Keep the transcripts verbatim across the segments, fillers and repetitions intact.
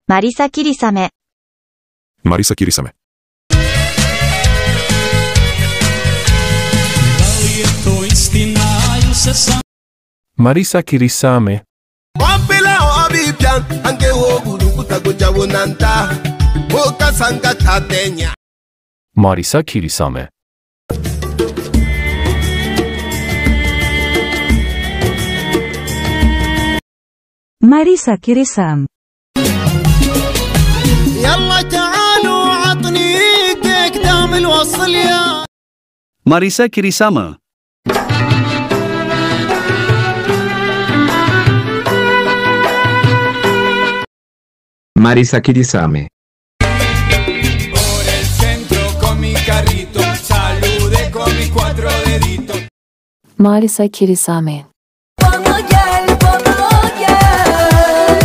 Marisa Kirisame. Marisa Kirisame. Marisa Kirisame. Marisa Kirisame. Marisa Kirisame. يلا تعالوا عطني كيك دام الوصل يا Marisa Kirisame. Marisa Kirisame. Por el centro con mi carrito, salude con mis cuatro deditos. Marisa Kirisame. Bana gel, bana gel.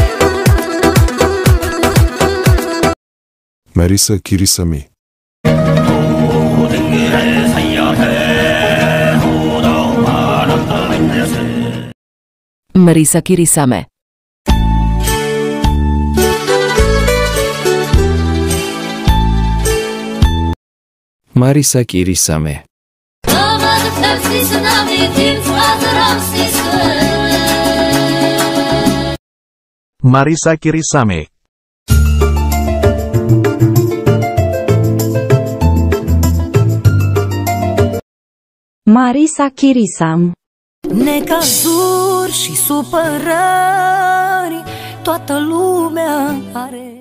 Marisa Kirisame. Marisa Kirisame. Marisa Kirisame. Marisa Kirisame. Marisa Kirisame. Necazuri și supărări, toată lumea are.